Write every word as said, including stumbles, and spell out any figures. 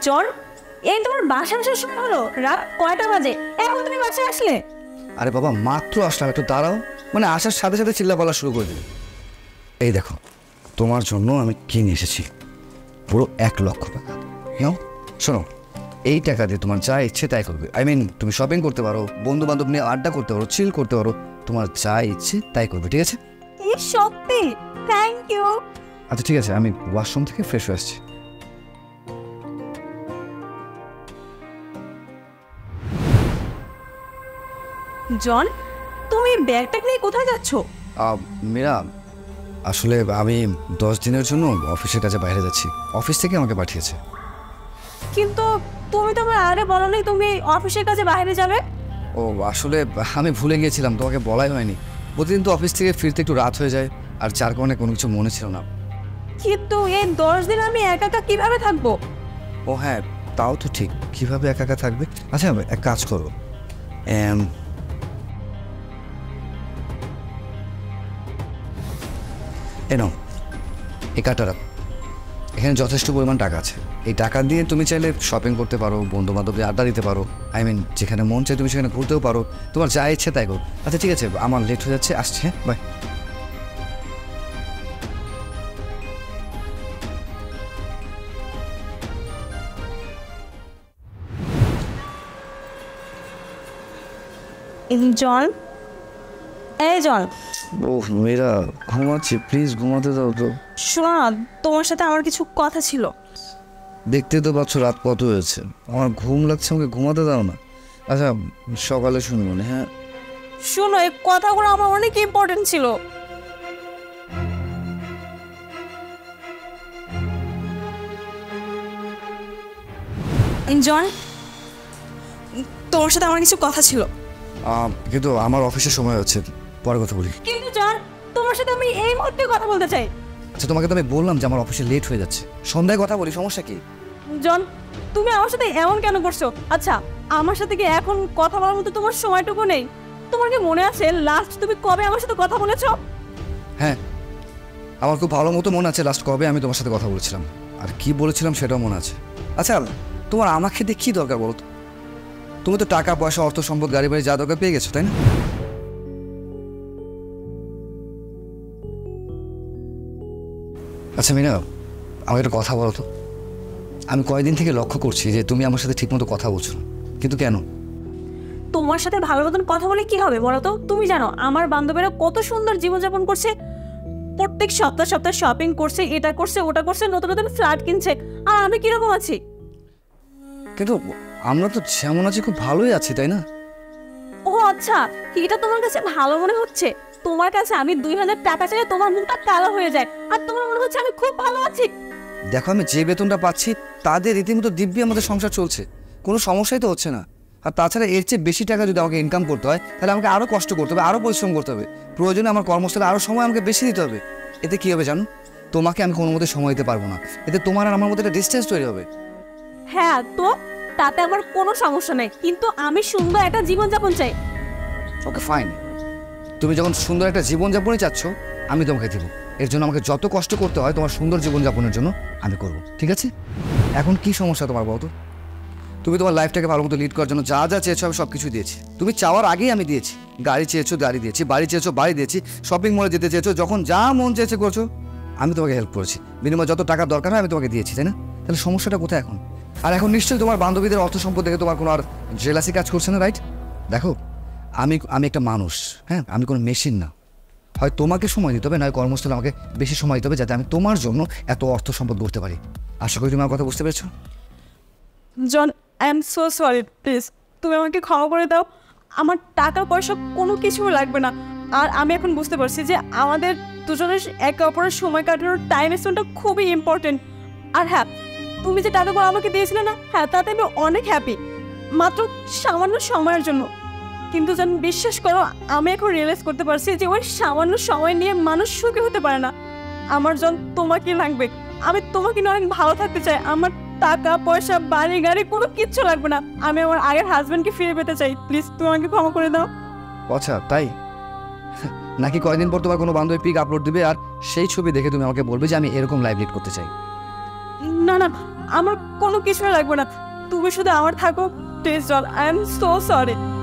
জন, এই তোমার বাসায় আসার সময় হলো? রাত কয়টা বাজে, এখন তুমি বাসায় আসলে? আরে বাবা মাত্র আসলাম, একটু দাঁড়াও। মানে আসার সাথে সাথে চিল্লা পালা শুরু করে দিল। এই দেখো তোমার জন্য আমি কিনে এসেছি পুরো এক লক্ষ টাকা। হ্যাঁ শোনো, এই টাকা দিয়ে তোমার যা ইচ্ছে তাই করবে। আই মিন তুমি শপিং করতে পারো, বন্ধু বান্ধব নিয়ে আড্ডা করতে পারো, চিল করতে পারো, তোমার যা ইচ্ছে তাই করবে, ঠিক আছে? কি সত্যি? Thank you. আচ্ছা ঠিক আছে, আমি ওয়াশরুম থেকে ফ্রেশ হয়ে আসছি। জন, তুমি ব্যাগটা নিয়ে কোথায় যাচ্ছ? মীরা, আসলে আমি দশ দিনের জন্য অফিসের কাছে বাইরে যাচ্ছি, অফিস থেকে আমাকে পাঠিয়েছে। কিন্তু তুমি তো আমার আরে বলো নাই তুমি অফিসের কাছে বাইরে যাবে। ও আসলে আমি ভুলে গিয়েছিলাম, তোমাকে বলাই হয়নি। প্রতিদিন তো অফিস থেকে ফিরতে একটু রাত হয়ে যায়, আর যার কারণে কোনো কিছু মনে ছিল না। কিন্তু এই দশ দিন আমি একা একা কিভাবে থাকবো? ও হ্যাঁ, তাও তো ঠিক, কিভাবে একা একা থাকবে। আচ্ছা এক কাজ করো, এ নাও এই কার্ডটা রাখো, এখানে যথেষ্ট পরিমাণ টাকা আছে। এই টাকা দিয়ে তুমি চাইলে শপিং করতে পারো, বন্ধু বান্ধবদের আড্ডা দিতে পারো, আই মিন যেখানে মন চাই তুমি সেখানে ঘুরতেও পারো, তোমার যা ইচ্ছে তাই করো। আচ্ছা ঠিক আছে, আমার লেট হয়ে যাচ্ছে, আসছে, হ্যাঁ বাই। জন, এই জন। ও মেয়েরা ঘুমাচ্ছি, প্লিজ ঘুমাতে দাও তো। শোনো না, তোমার সাথে আমার কিছু কথা ছিল। দেখতে তো পাচ্ছ রাত কত হয়েছে, আমার ঘুম লাগছে, আমাকে ঘুমাতে দাও না। আচ্ছা সকালে শুনবো না। হ্যাঁ শোনো, এই কথাগুলো আমার অনেক ইম্পর্টেন্ট ছিল। জন, তোমার সাথে আমার কিছু কথা ছিল। কিন্তু আমার অফিসের সময় হচ্ছে, পরে কথা বলি। কিন্তু জন, তোমার সাথে আমি এই মুহূর্তে কথা বলতে চাই। আচ্ছা তোমাকে তো আমি বললাম যে আমার অফিসে লেট হয়ে যাচ্ছে, সন্ধ্যায় কথা বলি, সমস্যা কি? জন, তুমি আমার সাথে এমন কেন করছো? আচ্ছা আমার সাথে কি এখন কথা বলার মতো তোমার সময়টুকু নেই? তোমার কি মনে আছে লাস্ট তুমি কবে আমার সাথে কথা বলেছো? হ্যাঁ আমার খুব ভালো মতো মনে আছে লাস্ট কবে আমি তোমার সাথে কথা বলেছিলাম, আর কি বলেছিলাম সেটাও মনে আছে। আচ্ছা তোমার আমাকে দিয়ে কী দরকার বলো তো? তুমি তো টাকা পয়সা অর্থ সম্পদ গাড়ি বাড়ি যা দরকার পেয়ে গেছো, তাই না? আচ্ছা মিনা, আমাকে একটা কথা বলো তো। আমি কয়েকদিন থেকে লক্ষ্য করছি যে তুমি আমার সাথে ঠিকমতো কথা বলছো না, কিন্তু কেন? তোমার সাথে ভালো মতন কথা বলে কি হবে বলো তো? তুমি জানো আমার বান্ধবীরা কত সুন্দর জীবনযাপন করছে, প্রত্যেক সপ্তাহ সপ্তাহ শপিং করছে, এটা করছে ওটা করছে, নতুন নতুন ফ্ল্যাট কিনছে, আর আমি কিরকম আছি? কিন্তু আমরা তো যেমন আছি খুব ভালোই আছি, তাই না? ও আচ্ছা, এটা তোমার কাছে ভালো মনে হচ্ছে? তোমার কাছে আমি দুই হাজার টাকা চাইলে তোমার মুখটা কালো হয়ে যায়, আর তোমার মনে হচ্ছে আমি খুব ভালো আছি। দেখো আমি যে বেতনটা পাচ্ছি তাদের রীতিমতো দিব্যি আমাদের সংসার চলছে, কোনো সমস্যাই তো হচ্ছে না। আর তাছাড়া এর চেয়ে বেশি টাকা যদি আমাকে ইনকাম করতে হয় তাহলে আমাকে আরও কষ্ট করতে হবে, আরও পরিশ্রম করতে হবে, প্রয়োজনে আমার কর্মস্থলে আরও সময় আমাকে বেশি দিতে হবে। এতে কী হবে জানো? তোমাকে আমি কোনো মতে সময় দিতে পারবো না, এতে তোমার আর আমার মধ্যে একটা ডিস্টেন্স তৈরি হবে। হ্যাঁ তো তাতে আমার কোনো সমস্যা নেই, কিন্তু আমি সুন্দর একটা জীবনযাপন চাই। ওকে ফাইন, তুমি যখন সুন্দর একটা জীবনযাপনই চাচ্ছ আমি তোমাকে দেবো, এর জন্য আমাকে যত কষ্ট করতে হয় তোমার সুন্দর জীবনযাপনের জন্য আমি করবো, ঠিক আছে? এখন কি সমস্যা তোমার বলতো? তুমি তোমার লাইফটাকে ভালো মতো লিড করার জন্য যা যা চেয়েছো আমি সব কিছু দিয়েছি, তুমি চাওয়ার আগেই আমি দিয়েছি। গাড়ি চেয়েছো গাড়ি দিয়েছি, বাড়ি চেয়েছো বাড়ি দিয়েছি, শপিং মলে যেতে চেয়েছো, যখন যা মন চেয়েছে করছো, আমি তোমাকে হেল্প করেছি, বিনিময়ে যত টাকার দরকার হয় আমি তোমাকে দিয়েছি, তাই না? তাহলে সমস্যাটা কোথায় এখন? আর এখন নিশ্চয়ই তোমার বান্ধবীদের অর্থ সম্পদ দেখে তোমার কোনো আর জেলাসি কাজ করছে না, রাইট? দেখো আমি আমি একটা মানুষ, হ্যাঁ, আমি কোনো মেশিন না। হয় তোমাকে সময় দিতে হবে, নয় কর্মস্থলে আমাকে বেশি সময় দিতে হবে, যাতে আমি তোমার জন্য এত অর্থ সম্পদ করতে পারি। আশা করি তুমি আমার কথা বুঝতে পেরেছো। John, I am so sorry, please তুমি আমাকে ক্ষমা করে দাও। আমার টাকা পয়সা কোনো কিছু লাগবে না, আর আমি এখন বুঝতে পারছি যে আমাদের দুজনের একে অপরের সময় কাটানোর টাইম স্পেন্ডটা খুবই ইম্পর্টেন্ট। আর হ্যাঁ, তুমি যে টাকাগুলো আমাকে দিয়েছিলে না, হ্যাঁ তাতে আমি অনেক হ্যাপি, মাত্র সামান্য সময়ের জন্য। কিন্তু যেন বিশ্বাস করো, আমি এখন রিয়েলাইজ করতে পারছি যে ওই সামান্য সময় নিয়ে মানুষ সুখী হতে পারে না। আমার জন তোমাকে লাগবে, আমি তোমাকে নিয়ে অনেক ভালো থাকতে চাই। আমার টাকা পয়সা বাড়ি গাড়ি কোনো কিচ্ছু লাগবে না, আমি আমার আগের হাজব্যান্ডকে ফিরে পেতে চাই। প্লিজ তুমি আমাকে ক্ষমা করে দাও। আচ্ছা তাই নাকি? কয়েকদিন পর তোমার কোনো বান্ধবী পিক আপলোড দিবে আর সেই ছবি দেখে তুমি আমাকে বলবে যে আমি এরকম লাইভ লিড করতে চাই? না না, আমার কোনো কিছুই লাগবে না, তুমি শুধু আমার থাকো please John, I am so sorry.